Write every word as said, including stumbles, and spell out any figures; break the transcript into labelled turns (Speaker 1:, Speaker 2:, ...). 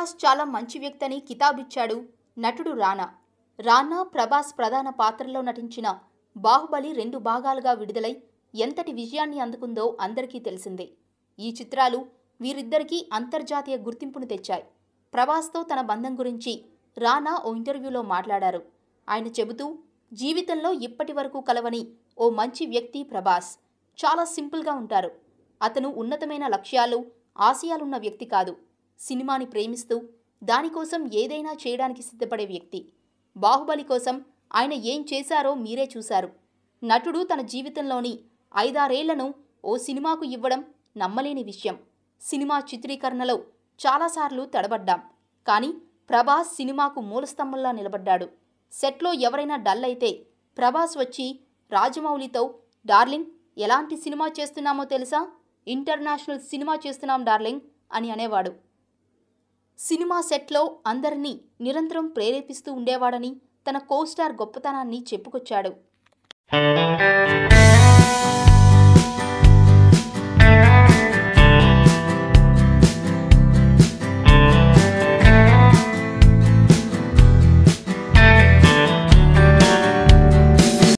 Speaker 1: ప్రభాస్ చాలా మంచి వ్యక్తని కితాబిచ్చాడు నటుడు రానా. రానా, ప్రభాస్ ప్రధాన పాత్రల్లో నటించిన బాహుబలి రెండు భాగాలుగా విడుదలై ఎంతటి విజయాన్ని అందుకుందో అందరికీ తెలిసిందే. ఈ చిత్రాలు వీరిద్దరికీ అంతర్జాతీయ గుర్తింపును తెచ్చాయి. ప్రభాస్తో తన బంధం గురించి రానా ఓ ఇంటర్వ్యూలో మాట్లాడారు. ఆయన చెబుతూ, జీవితంలో ఇప్పటి వరకు కలవని ఓ మంచి వ్యక్తి ప్రభాస్. చాలా సింపుల్గా ఉంటారు. అతను ఉన్నతమైన లక్ష్యాలు, ఆశయాలున్న వ్యక్తి కాదు. సినిమాని ప్రేమిస్తూ దానికోసం ఏదైనా చేయడానికి సిద్ధపడే వ్యక్తి. బాహుబలి కోసం ఆయన ఏం చేశారో మీరే చూశారు. నటుడు తన జీవితంలోని ఐదారేళ్లను ఓ సినిమాకు ఇవ్వడం నమ్మలేని విషయం. సినిమా చిత్రీకరణలో చాలాసార్లు తడబడ్డాం. కానీ ప్రభాస్ సినిమాకు మూలస్తంభంలా నిలబడ్డాడు. సెట్లో ఎవరైనా డల్ అయితే ప్రభాస్ వచ్చి రాజమౌళితో, డార్లింగ్ ఎలాంటి సినిమా చేస్తున్నామో తెలుసా? ఇంటర్నేషనల్ సినిమా చేస్తున్నాం డార్లింగ్ అని అనేవాడు. సినిమా సెట్లో అందరినీ నిరంతరం ప్రేరేపిస్తూ ఉండేవాడని తన కోస్టార్ గొప్పతనాన్ని చెప్పుకొచ్చాడు.